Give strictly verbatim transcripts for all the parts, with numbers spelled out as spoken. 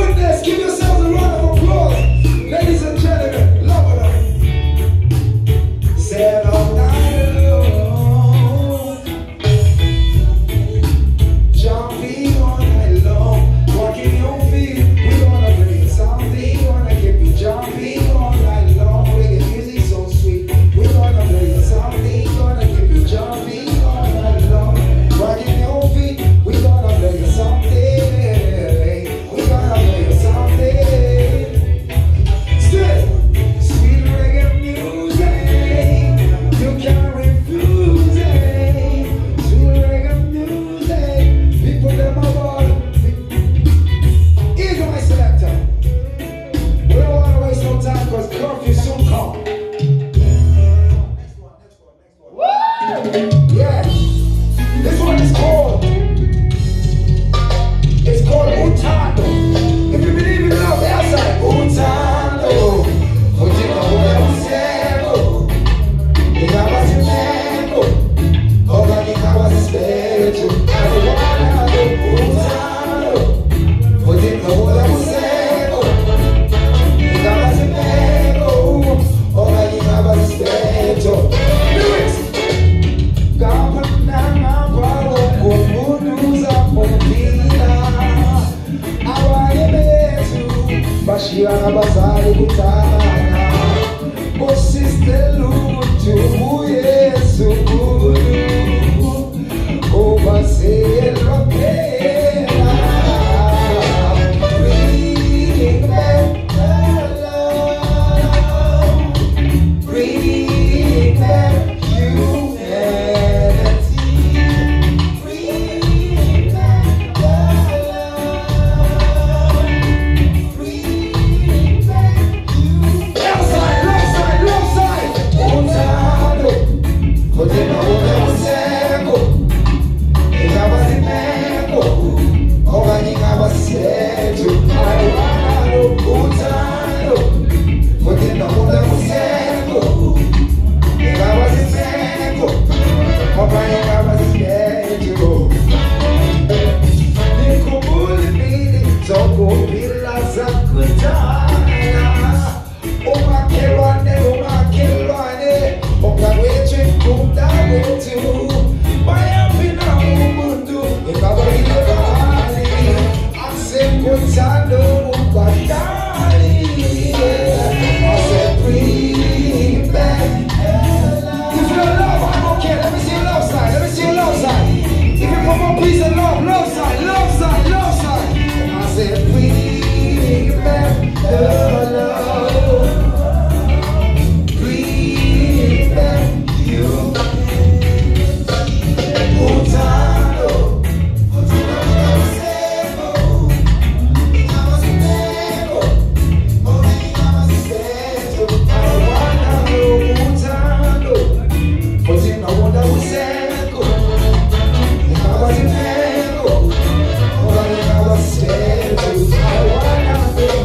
goodness, give yourselves a round of applause. Ladies and gentlemen, love it up. Said all night alone, jumping all night long, walking your feet. We're gonna bring something, gonna keep you jumping all night long. Reggae music so sweet. We're gonna bring something, gonna keep you jumping all night long, walking your feet. We're gonna bring something. We're gonna bring something. Still, sweet reggae music, you can't refuse it. Sweet reggae music, people them are all. Here's my selector. We don't want to waste no time because curfew soon come. Next one, next one, next one. Woo! Yeah. This one is called, it's called Utando. If you believe in love, the outside, Utando. Ujinga ule useko, ingawa simeko, oga ingawa sispecho. Utando, Utando. Ujinga ule useko, ingawa simeko, oga ingawa sispecho. Lyrics. Kapananga kwalo kumunduza kumpila awaye betu bashira bazali kutana osiste lutu Yesu kudu obaselo pena bring back the love, bring back humanity, bring back the love, bring back you. Left side, left side, left side. Utando, kutena ule useko, ingaba simeko, oga ingaba sisetu. Utando, utando, kutena ule useko, ingaba simeko, oga ingaba sisetu. Nikubuli mili, toko pila za kutana. Umakelwane, umakelwane, ungawethu kuda wethu. Bayapina umuntu, ingabile bali. Asekuthando ubadali. Ase bring back love. If you're love, I don't care. Let me see your love side. Let me see your love side. If you come on, please, and love, love side, love side, love side. I said, bring back the love. Bring back you. Utando, utando useko, ingaba simeko, oga ingaba sisetu. Awanda utando, utando wanda useko, ingaba simeko, oga ingaba sisetu. Awanda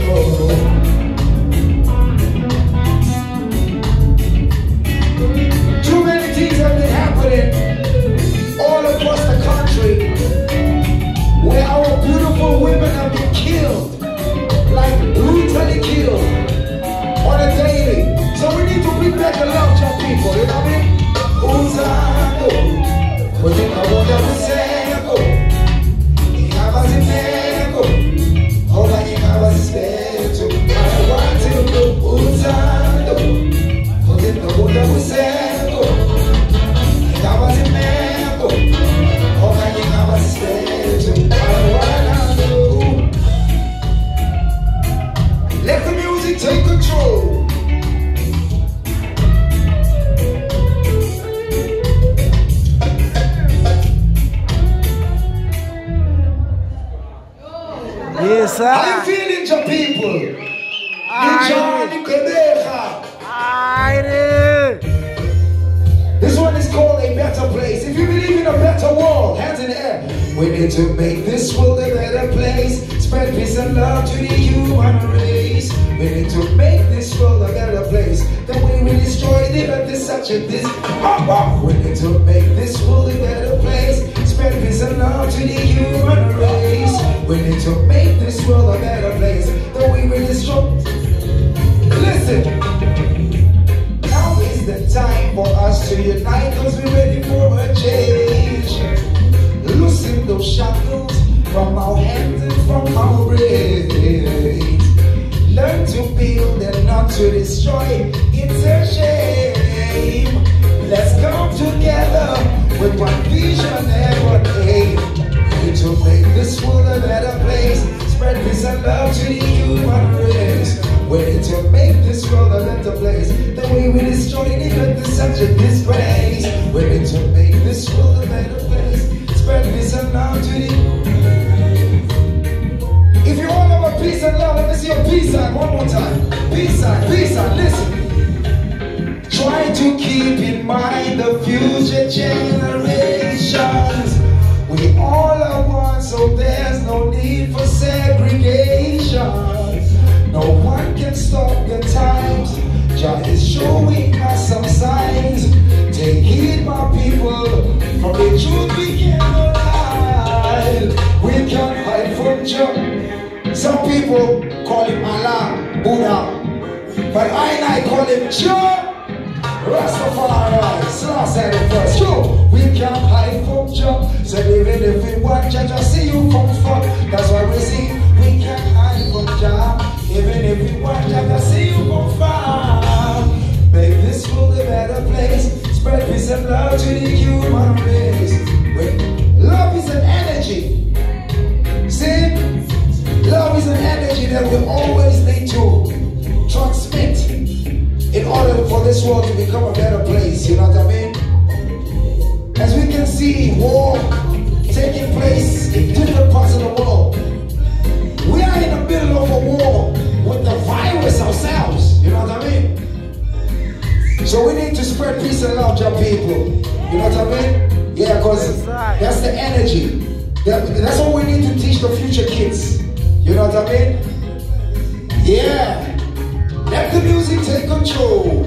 too many things have been happening all across the country where our beautiful women have been killed, like brutally killed on a daily. So we need to bring back the love to our people, you know what I mean? Uzando, kujinga ule useko, ingaba simeko, oga ingaba sisetu. I want to do uzando, kujinga ule useko, ingaba simeko, oga ingaba sisetu. I wanna do. Let the music take control. Yes, sir. How you feeling, your people? Johnny Kedeha. This one is called A Better Place. If you believe in a better world, hands in the air. We need to make this world a better place. Spread peace and love to the human race. We need to make this world a better place. The way we destroy the earth is such a this. Oh, oh. We need to make this world a better place. Spread peace and love to the human race. We need to make this world a better place. the way we destroy. Listen, now is the time for us to unite, cause we're ready for a change. Loosen those shackles from our hands and from our brains. Learn to build and not to destroy. It's a shame. Let's come together with one vision and one aim. To make this world a better place. Spread peace and love to the human race. We're ready to make this world a better place. The way we destroy the earth is such a disgrace. We're ready to make this world a better place. Spread peace and love to the. If you all have a peace and love, let me see your peace sign one more time. Peace sign, peace sign, listen. Try to keep in mind the future generations. We all are one, so there's no need for segregation. No one can stop the times. Jah is showing us some signs. Take heed, my people, from the truth we cannot hide. We can't hide from Jah. Some people call him Allah, Buddha, but I and I call him Jah. Rastafari, Selassie the first. Yo, we can't hide from Jah. So even if we want Jah, Jah see you from far. That's why we sing. We can't hide from Jah. Even if we want Jah, Jah see you from far. Make this world a better place. Spread peace and love to the human race. Wait, love is an energy. See, love is an energy that we always need to transmit in order for this world to become a better place, you know what I mean? As we can see, war taking place in different parts of the world. We are in the middle of a war with the virus ourselves, you know what I mean? So we need to spread peace and love to our people, you know what I mean? Yeah, because that's the energy. That, that's what we need to teach the future kids, you know what I mean? Yeah. Let the music take control.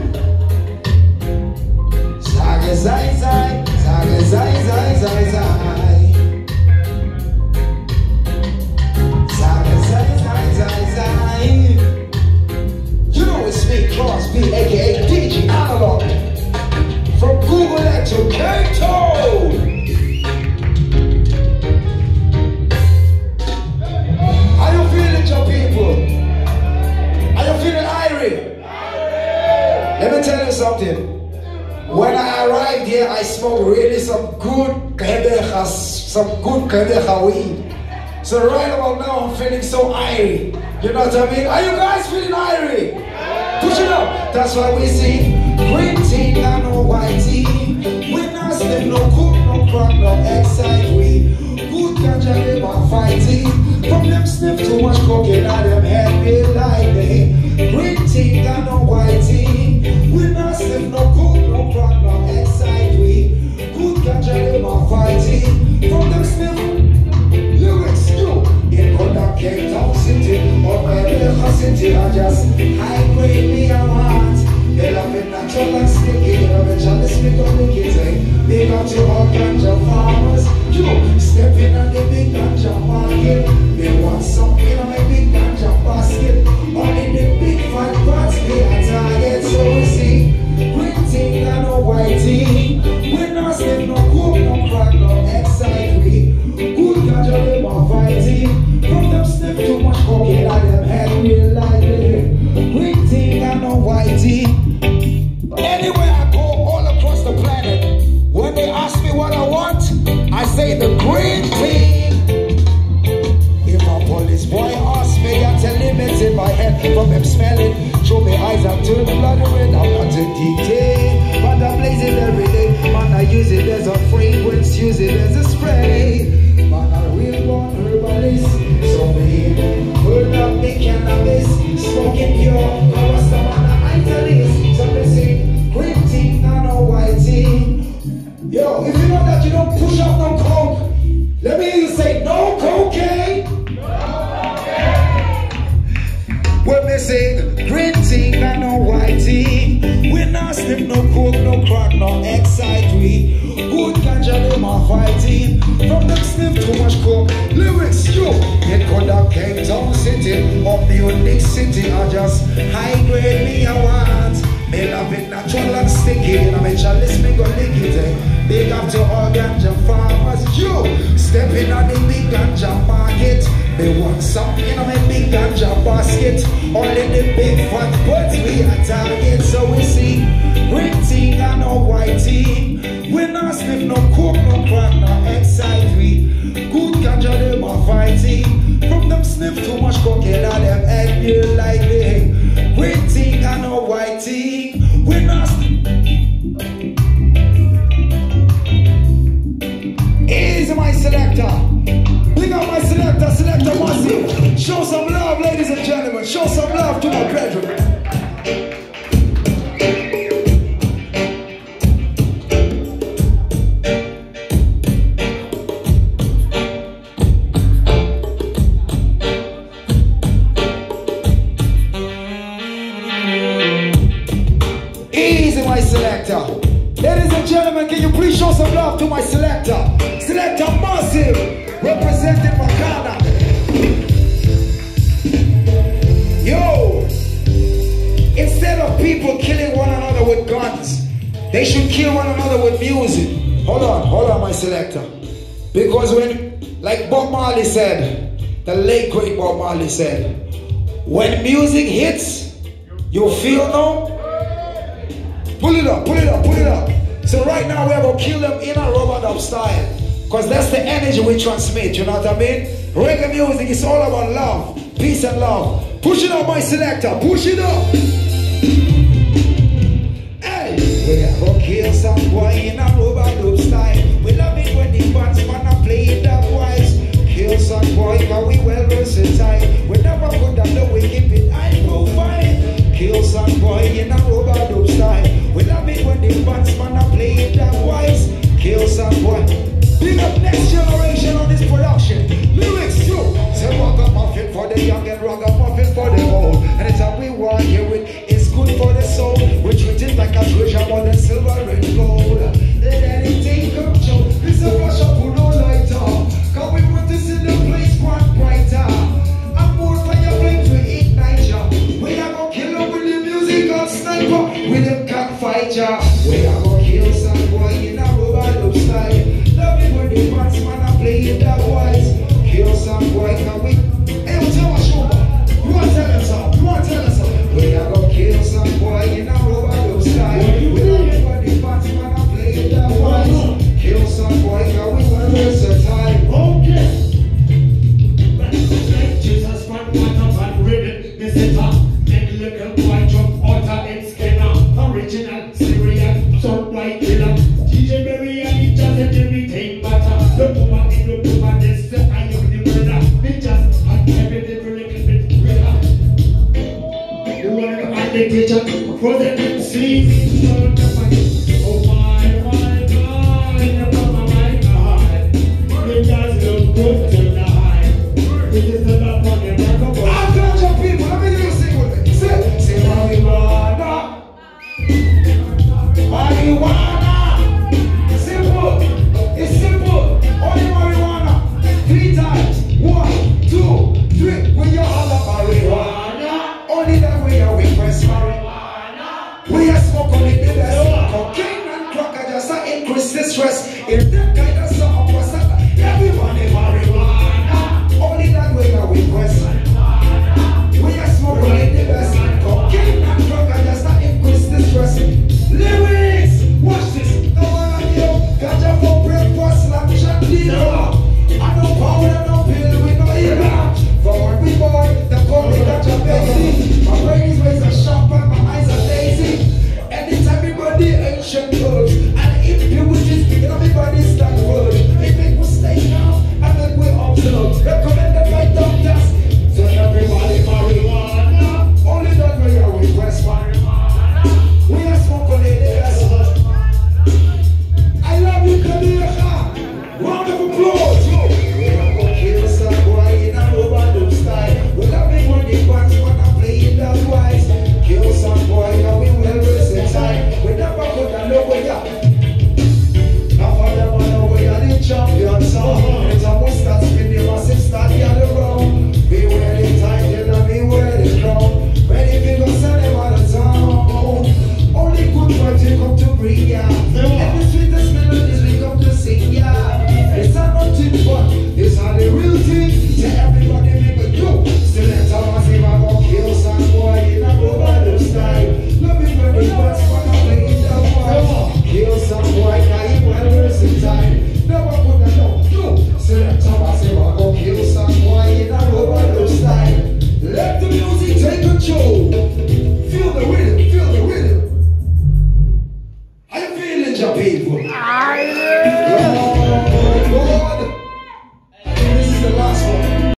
Sage zai zai, sage zai zai zai zai. Sage zai zai zai zai. You know it's me, Crosby, aka D J Analog, from Google to Kato. How you feeling, your people? Are you feeling irie? Let me tell you something. When I arrived here, I smoked really some good Kedecha, some good Kedecha weed. So right about now, I'm feeling so irie. You know what I mean? Are you guys feeling irie? Push it up. That's why we sing green tea and no white tea. We not sleep, no cook, no crack, no excite we. Good ganja never fighting. From them sniff too much cocaine, now them head be like they. Green tea and no white tea. We not sleep, no cook, no crack, no excite we. Good ganja never fighting. From them sniff lyrics, you in Kodak, Cape Town City, or Kedecha City, I just high grade me I want. They love it natural and sticky. They love it chalice, me don't make it, eh? Big up to all ganja farmers. You step in on the big ganja market. They want something in my big ganja basket. All in the big fat pots, they are target. So we see green tea and no white tea. We not sleep, no coke, no crack, no excite we. Good ganja, they want fighting. From them sniff too much cocaine, and them head real like it. Green tea and no white tea. Anywhere I go all across the planet, when they ask me what I want, I say the green tea. If a police boy asks me, I tell him it's in my head. From him smelling, show me eyes and turn the blood red. I'm not a D J, but I blaze it every day. Man, I use it as a fragrance, use it as a spray. Man, I real born herbalist, so me burn up me cannabis, smoking pure, I was the man I tell this. So they say green tea, not no white tea. Yo, if you know that you don't push up no coke, let me hear you say no cocaine. No cocaine. When they say green tea and no white tea, we not sleep, no coke, no crack, no excite we. Good ganja them are fighting. From them sniff too much coke. Lyrics, yo. It could have Cape Town City or Munich City. I just high grade me I want. Me love it natural and sticky. And I make chalice me go lick it. Eh? Big up to all ganja farmers. Yo, stepping on the big ganja market. They want something in my big ganja basket. Only the big fat butts we are target. So we see green tea and no white tea. We not sniff no coke, no crack, no excite we. Good ganja them are fighting. From them sniff too much coke and all them egg you like me. Green tea and no white tea. We not easy my selector. Big up my selector, selector massive. Show some love, ladies and gentlemen. Show some love to my brethren. Easy my selector. Ladies and gentlemen, can you please show some love to my selector? Selector massive. Representing Makana. Yo, instead of people killing one another with guns, they should kill one another with music. Hold on, hold on, my selector. Because when, like Bob Marley said, the late great Bob Marley said, when music hits, you feel no? Pull it up, pull it up, pull it up. So right now we're going to kill them in a rubber dub style. Because that's the energy we transmit, you know what I mean? Reggae music is all about love, peace and love. Push it up, my selector, push it up. Hey, we're gonna kill some boy in a rubber dub style. We love it when the bands wanna play it that wise. Kill some boy, but we well versatile. We never put that low, we keep it high profile. Kill some boy in a rubber dub style. We love it when the bands wanna play it that wise. Kill some boy. Big up next generation on this production. Lyrics too. Say ragamuffin for the young and ragamuffin for the old. Anytime we want hear it, it's good for the soul. We treat it like a treasure more than silver and gold. Let anything come true. It's a rush up who no lighter. Cause we want to see the place one brighter. I'm more fire flames we ignite ya. We are gonna kill them with the music of sniper. With them can't fight ya. We are gonna kill some boy in a rubber dub style. Love it when the bands man I play it that wise. Kill some boy, can we? Hey, tell us, show you want to tell us something? You want to tell us something? We are gonna kill some boy in a rubber dub style. We love it when the bands man I play it that wise. Kill some boy, can we? We're versatile. Okay. Jesus, man, what a bad rhythm. This is a big little boy jump out of its skinner. Original, Syrian, so white killer. D J Berry and he just let everything matter. The woman in the woman, this the eye of the murder. They just had everything a little bit greater. You want to add the teacher for the M Cs. Oh my, my God, my God. They just look good tonight. This is the love on your back of I got your people, let me hear you sing with me. Say, say marijuana. Marijuana. Simple. It's simple. Only marijuana. Three times. One, two, three. We are all about marijuana. Only that way are we press marijuana. We are smoke only the best. Cocaine and crack are just to increase the stress. If that kind of stuff was that, everybody marijuana. Only that way are we press marijuana. We are smoke only the best. Cocaine and crack are just to increase the stress. Lyrics. Watch this. No one on you. Ganja for breakfast, lunch and dinner. I no powder, no pill, we no era. For what we boy, the call me ganja baby. My brain is razor sharp and my eyes are lazy. Anytime we go the ancient clothes and impurities, you know me people. I